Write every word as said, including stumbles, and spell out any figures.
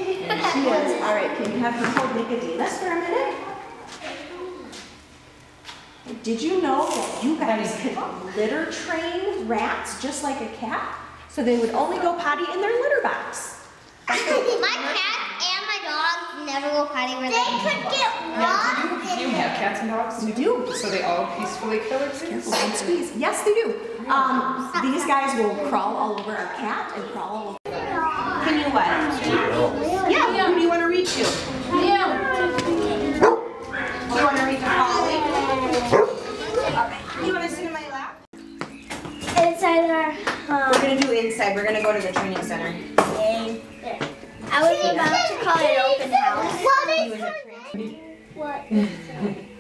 She is. All right, can you have her hold Nicodemus for a minute? Did you know that you guys could litter train rats just like a cat? So they would only go potty in their litter box. My cat and my dog never go potty where they, they could get lost. Do you have cats and dogs? We do. So they all peacefully coexist? Careful, don't squeeze. Yes, they do. Um, these guys will crawl all over our cat and crawl all over. Can you what? Yeah. Who do you want to reach to? Yeah. Do you want to reach to Holly? Okay. You want to sit in my lap? Inside our um, We're going to do inside. We're going to go to the training center. Yay. I was about to call it open house. What is her name? What?